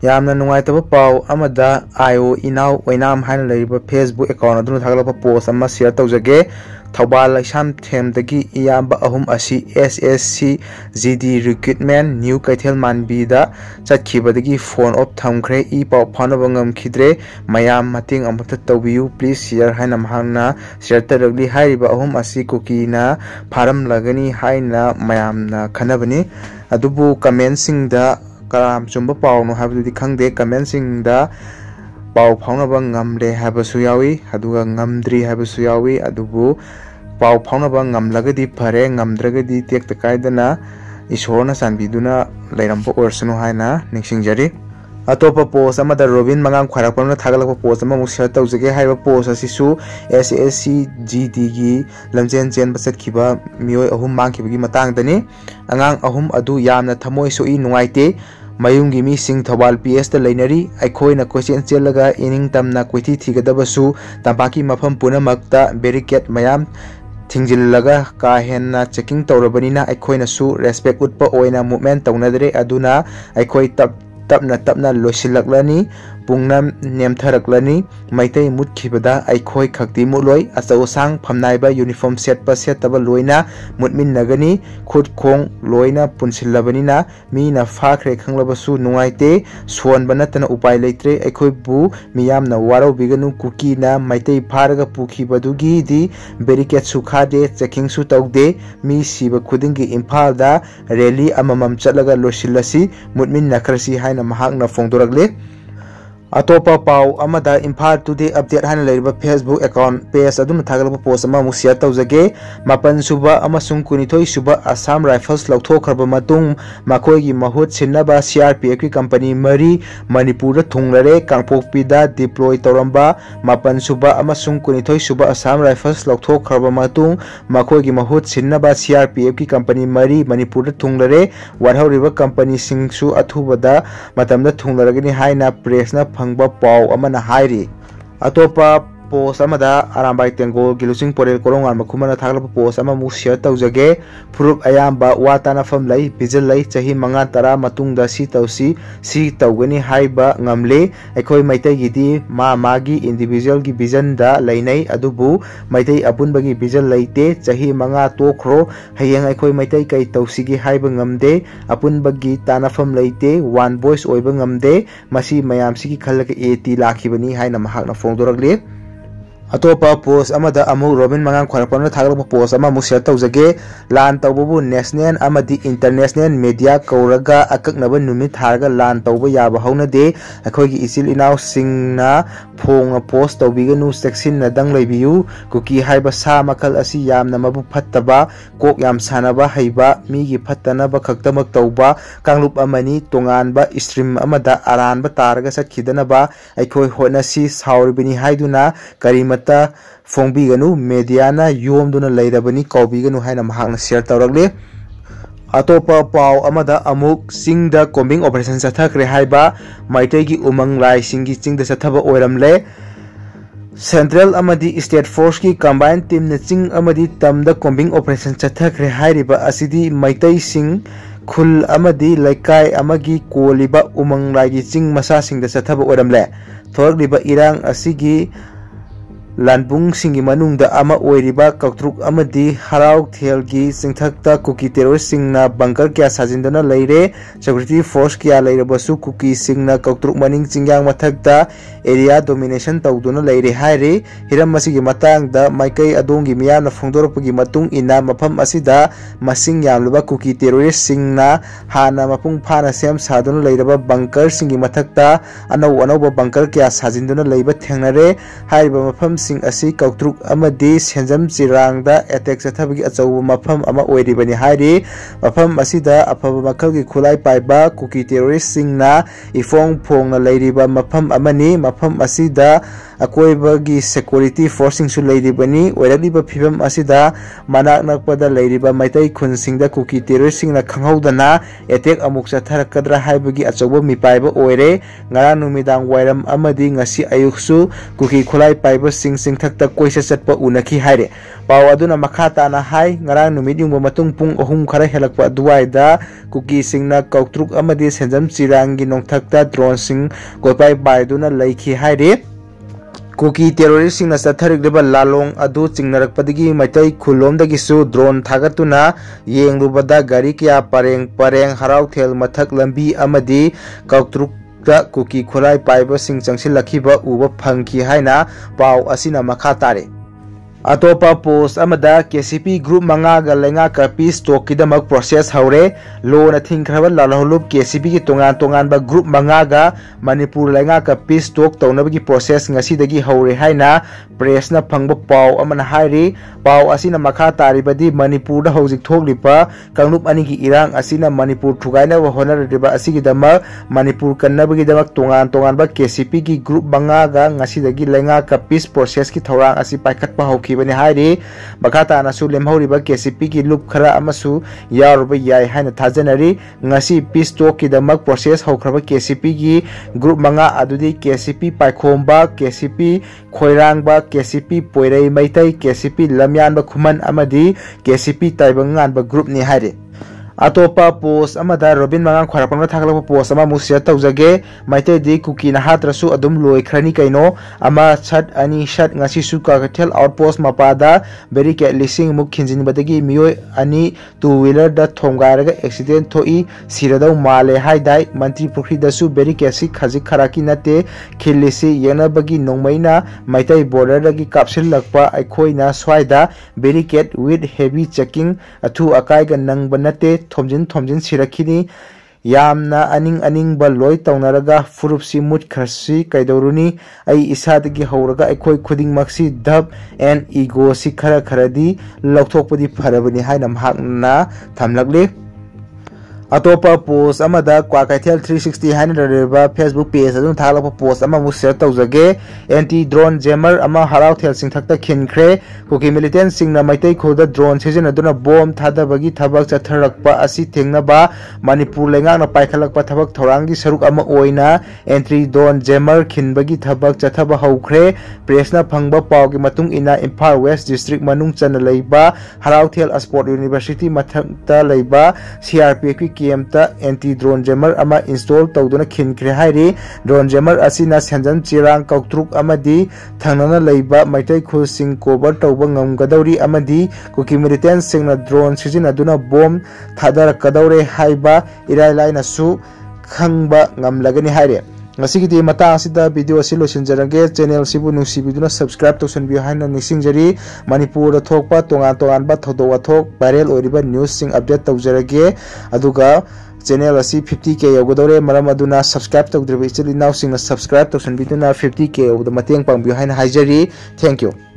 यामना नुंगाइतबा पाव अमदा आयो इनाव ओइनाम हाइन लरिबा फेसबुक अकाउंट अदुन थागलबा पोस्ट अमा शेयर तौजगे थौबाल लाइसाम थेमदगी इयाबा अहुम असी SSC GD रिक्रूटमेंट न्यू कैथेल मानबीदा चटखिबदगी फोन ऑफ थमख्रे ई पाव फानबा ngमखिद्रे मयाम मतिंग अमत तौबियु प्लीज शेयर हाइना महंगना शेयर तरगली हाइरिबा अहुम असी कुकीना फारम लगनी हाइना मयामना खनबनी अदुबु कमेंटसिंगदा कराम चुंबा पावनो हाबदुदि खंगदे कमेंटसिंगदा पाव फाउनबा ngमले हाबसु यावी अदुगा ngमद्री हाबसु यावी अदुबु पाव फाउनबा ngमलगदि फरे ngमद्रगदि तेक्त कायदना ईश्वरना सानबिदुना लैरंबो ओरसनु हाइना निंगसिंगजरी अतोपा पोस्ट अमदा रोबिन मंगाम खरापना थागलक पोस्ट अमा मुशर तौजगे हाइबा पोस्ट असिसु SSC GD गी लमजेन चेन बसतखिबा मियोय अहुम मांगखिबगी मतांगदनी अंगांग अहुम अदु यामना थमोय सोई नुंगाइते मयुंगी मी सिंह थौबाल PS ता लैनरी अखोइना क्वेश्चन चेलगा इनिंग तमना क्वेथि थिगदबसु तंपाकी मफम पुनमक्ता बेरिकेट मयाम थिंजिलगा का हेन्ना चेकिंग तौरबनिना अखोइनासु रेस्पेक्ट उटपा ओइना मूवमेंट तौनदरे अदुना अखोइ तपना लोसिलकलानी पुंगना नेमथरकलानी मैतै मुतखिबदा अखोइ खक्ति मुलोय अचौसांग फमनाइबा यूनिफॉर्म सेटब लोइना मुतमिनगनी खुद खोंग लोइना पुनसिलबनिना मीना फाख्रे खंगलबसु नुंगाइते सोनबा नतना उपाय लेत्रे अखोइ बु मियामना वारो बिगनु कुकीना मैतै फारगा पुखिबदुगी दि बेरिकेट सुखादे चेकिंग सु तौदे मी सिबा खुदिंगी इम्फालदा रैली अममम चलगा लोसिलसी मुतमिन नखरसी हाइना महाकना फोंदोरगले अतोपा पाव अमदा इम्फाल टुडे अपडेट हाइन लैरिबा फेसबुक अकाउंट पेज अदुम थागलबा पोस्ट अमा मु शेयर तौजगे मापन सुबा अमसुंग कुनिथोय सुबा असम राइफल्स लौथोखरबा मतुंग मखोयगी महुत सिन्नबा CRPF की कंपनी मरी मणिपुर थुंगलरे कांगपोकपीदा डिप्लॉय तौरंबा मापन सुबा अमसुंग कुनिथोय सुबा असम राइफल्स लौथोखरबा मतुंग मखोयगी महुत सिन्नबा CRPF की कंपनी मरी मणिपुर थुंगलरे वारहौरिबा कंपनी सिंगसु अथुबदा मतमदा थुंगलरगनी हाइना प्रेसना फंगबा पाव अमना हाइरी अतोपा पोस्ट अमदा आरामबाई तेंगो गिलुसिंग पोरेल कोरोंगान मखुमना थागलबा पोस्ट अमा मु शेयर तौजगे प्रूफ अयाम्बा वाताना फम लई बिजल लई चाही मंगा तरा मतुंगदा सी तौसी सी तौगनी हाइबा ngमले अखोय मैतै गिदी मागी इंडिविजुअल की विजन दा लैनै अदुबु मैतै अपुनबगी विजन लैते चाही मंगा तोखरो हयेंग अखोय मैतै कै तौसिगी हाइबा ngमदे अपुनबगी तानाफम लैते वन वॉइस ओइबा ngमदे मसी मयामसिगी खलक एटी लाखिबनी हाइना महाकना फोंदोरगले अतोपा पोस्ट अमदा अमु रोबिन मंगाम खरपन थागलबा पोस्ट अमा मुशर तौजगे लान तौबबु नेशनल अमदी इंटरनेशनल मीडिया कौरगा अककनबा नुमित थारगा लान तौबा याबा हौनदे अखोयगी इसिल इनाव सिंगना फोंग पोस्ट तौबिगनु सेक्शन नदंग लैबियु कुकी हाइबा सा मखल असी यामना मबु फत्तबा कोक याम सानबा हैबा मीगी फत्तनबा खक्तमक तौबा कांगलुप अमनी तोंगानबा स्ट्रीम अमदा आरानबा तारगा सखिदनबा अखोय होनसी सावरबिनी हाइदुना करीमत फोंबीगनु मीडियाना योमदुना लैरबनी कौबीगनु हाइना महाकना शेयर तौरगले अतोपा पाव अमदा अमुक सिंगदा कोम्बिंग ऑपरेशन चथखरे हाइबा मैतैगी उमंग लाई सिंगी चिंगदा चथबा ओइरमले सेंट्रल अमदी स्टेट फोर्स की कंबाइन टीम ने चिंग अमदी तमदा कोम्बिंग ऑपरेशन चथखरे हाइरिबा असिदी मैतै सिंग खुल अमदी लैकाय अमगी कोलिबा उमंग लाइगी चिंग मसा सिंगदा चथबा ओइरमले थोरगलिबा इरांग असिगी लानपुंग सिंगी मनुंगदा अमा ओइरिबा कौत्रुक अमदी हराव थेलगी सिंथक्ता कुकी टेरोरिस्ट सिंगना बंकर क्या साजिंदना लैरे सिक्योरिटी फोर्स क्या लैरबसु कुकी सिंगना कौत्रुक मनिंग चिंग्यांग मथक्ता एरिया डोमिनेशन तौदुना लैरे हाइरे हिरम मसिगी मतांगदा माइकै अदोंगी मियाना फोंदोरपगी मतुंग इना मफम असिदा मसिंग यामलबा कुकी टेरोरिस्ट सिंगना हाना मपुंग फाना सेम सादुना लैरबा बंकर सिंगी मथक्ता अनौ अनौबा बंकर क्या साजिंदुना लैबा थेंगनरे हाइरिबा मफम सिंग असी कौत्रुक अमदी सेंजम चिरांगदा अटैक चथबगी अचौब मफम अमा ओइरिबनी हाइरि मफम असिदा अफब मखलगी खुलाई पाइबा कुकी टेरोरिस्ट सिंगना इफोंग फोंगना लैरिबा मफम अमनी मफम असिदा अकोइबगी सिक्योरिटी फोर्सिंग सु लैरिबनी ओइरलिबा फिबम असिदा मनाक नकपदा लैरिबा मैतै खुनसिंगदा कुकी टेरोरिस्ट सिंगना खंगौदना अटैक अमुक चथरकदरा हाइबगी अचौब मिपाइबा ओइरे ngara numitang wairam amadi ngasi ayuksu kuki khulai paiba sing singthakta koisa chatpa unaki haire paw aduna makha tana hai ngarang numit yungba matung pung ahum khara helakpa duwaida kuki singna kautruk amadi senjam chirangi nongthakta drone sing gopai baiduna laiki haire kuki terrorist sing na satharik deba lalong adu chingnarakpadagi maitai khulomdagi su drone thagatuna yengrubada gari kya pareng harau thel mathak lambi amadi kautruk da kuki khulai paiba sing changsil lakhiba uba phangki haina paw asina makha tare atopa post amada KCP group manga ga lenga ka pi stock kidamak process haure lo na thingkhaba lalahulup KCP ki tongan ba group manga ga Manipur lenga ka pi stock tawnabagi process ngasi dagi haure haina press na phangba paw amana hairi paw asina makha taribadi Manipur da hojik thoklipa kanglup ani ki irang asina Manipur thugaina wa honar riba asigi dama Manipur kannabagi damak tongan ba KCP ki group manga ga ngasi dagi lenga ka peace process ki thorang asi paikhat pa hauki bani hairi bakata na su lemhoriba KCP ki loop khara amasu yaruba yai haina thajanari ngasi peace talk ki damak process haukraba KCP ki group manga adudi KCP paikhomba KCP khoirangba KCP poirei maitai KCP lamyanba khuman amadi KCP taibangan ba group ni hairi atopa post amada Robin mangang khwarapangna thaklapa post ama musia tawjage maite di kuki na hatrasu adum loi khrani kaino ama chat ani shat ngasi su ka thel outpost mapada barricade lising muk khinjin badagi miyoi ani two wheeler da thonggairaga accident thoi siradau male haidai mantri pukri da su barricade si khajik kharaki nate khilisi yena bagi nongmaina maite border dagi kapsil lakpa aikhoina swaida barricade with heavy checking athu akai ga nang banate thomjin sirakini yamna aning ba loi tawnaraga furupsi mut kharsi kaidoruni ai isadagi hauraga aikoi khuding maksi dab and ego si kharadi lokthokpadi pharabani haina mahakna thamlakle atopa post amada kwakaithel 360 haina reba Facebook page adun thalapa post ama mu share tawjage anti drone jammer ama harau thel singthakta khinkhre kuki militant singna maitai khoda drone season aduna bomb thadabagi thabak chatharakpa asi thengnaba Manipur lenga na paikhalakpa thabak thorangi saruk ama oina entry drone jammer khinbagi thabak chathaba haukhre presna phangba pawgi matung ina Imphal West district manung chana leiba harau thel Sport University mathakta leiba CRPF KMta anti drone jammer ama install tawduna khinkhre hairi drone jammer asina senjam chirang kautruk amadi thangnana leiba maitai khul sing cover tawba ngamgadawri amadi kuki militant singna drone sijinaduna bomb thadar kadawre haiba irai laina su khangba ngamlagani haire ngasigi matang sida video asilo sinjarange channel sibu nungsibiduna subscribe to sunbi haina nisingjari Manipur thokpa tongan ba thodowa thok viral oiriba news sing update tawjarage aduga channel asi 50k yogodore maram aduna subscribe tawdriba ichili now sing subscribe to sunbiduna 50k yogoda mateng pangbi haina haijari thank you